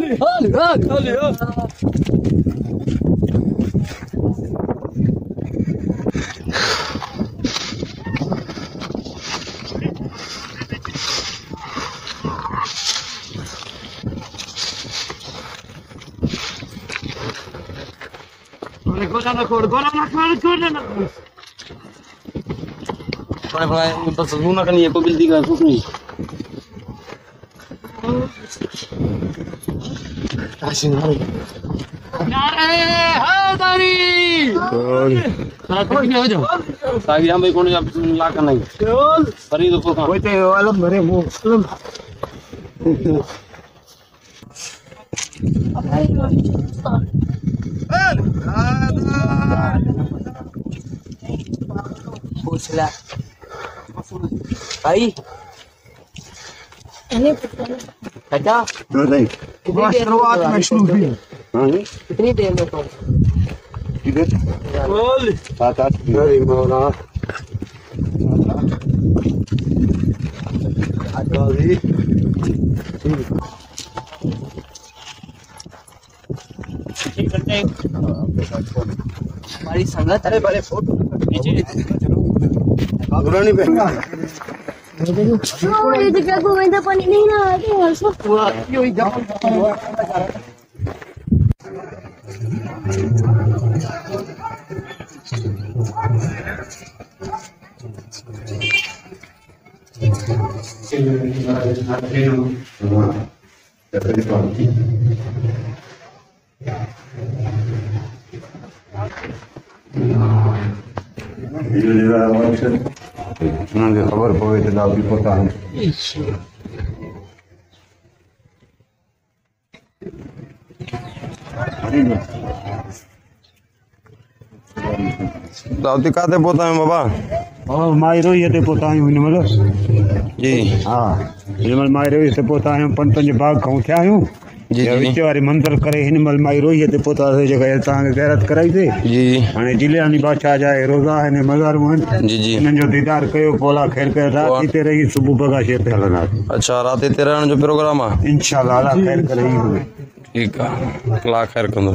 बस लूना का नहीं है, कोई बिल्दी का कुछ नहीं। सागी हम भाई कौन ला का नहीं खरीद को का होते वाला मरे मुंह पूछला भाई अच्छा तो नहीं शुरुआत में शुरू हुई। हां कितनी देर में तो किधर बोल 7-8 अरे मौला आजादी ठीक करते हैं हमारी संगत। अरे बड़े फोटो नीचे नहीं पहना ये जगह को मैं तो पानी नहीं ना आते हैं सब पूरा यो ही जाओ nanti kabar bahwa itu dari kota. दावती काते पोता है बाबा? और मायरो ये ते पोता है इनमल जी। हाँ इनमल मायरो ये ते पोता है पंच बाग कहूँ क्या हूँ जी जी विच वारी मंदिर करे हिनमल मायरो ये ते पोता है जगह तांगे गैरत कराई थे जी। हाने जिलेनी बादशाह जाए रोजा है ने मजार मन जी जी इनन जो दीदार कयो बोला खैर के रात ते रही सुबह बगा शे पे हलना। अच्छा रात 13 जो प्रोग्राम है इंशाल्लाह अल्लाह खैर करे ही होवे। ठीक है अल्लाह खैर कंदो।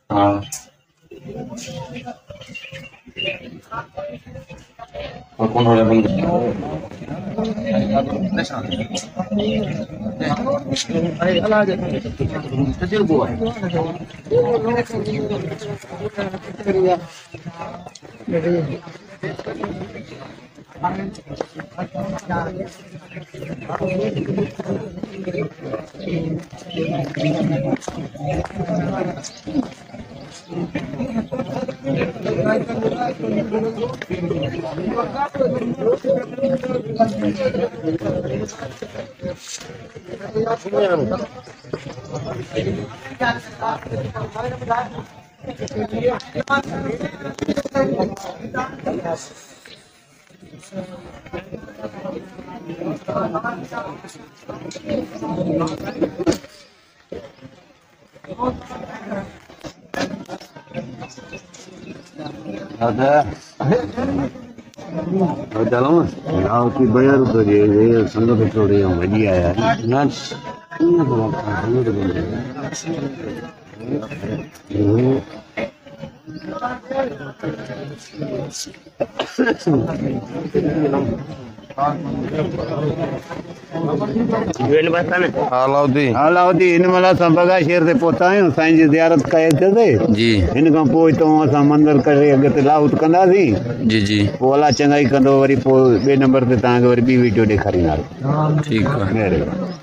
हाँ और कौन हो रहा है चलो आओ कि बया तो ये संगत थोड़ी बढ़िया है ना अलाउद्दीन इन मला संबगा शेर से पोता है साईं जी ज़ियारत कए थे जी इन खां पोइ तो असां मंदिर करे अॻिते लाउत कंदासीं जी जी पोइ अला चङाई कंदो वरी पोइ ॿिए नंबर ते तव्हांखे वरी ॿी वीडियो ॾेखारींदासीं ठीक है। महिरबानी।